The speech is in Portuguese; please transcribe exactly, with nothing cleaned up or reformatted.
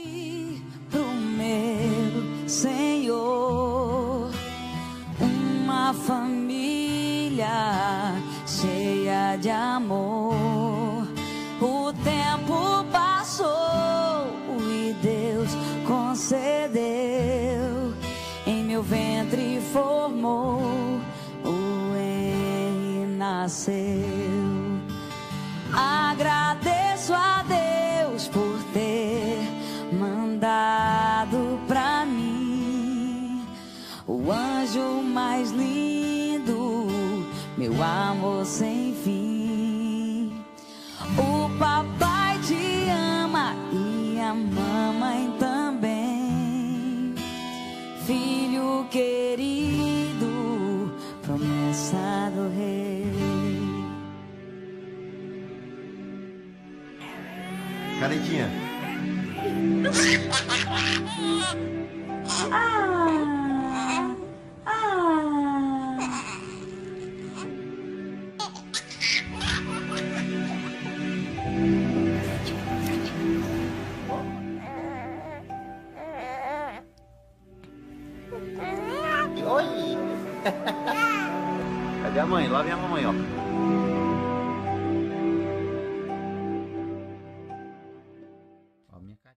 pro meu Senhor uma família cheia de amor. O tempo passou e Deus concedeu, em meu ventre formou, o Henry nasceu. Agradeço a Deus por ter mandado pra mim o anjo mais lindo, meu amor sem fim. O papai te ama e a mamãe também, filho querido, promessa do rei. Canetinha. Ah, ah. Oi! Cadê a mãe? Lá vem a mamãe, ó.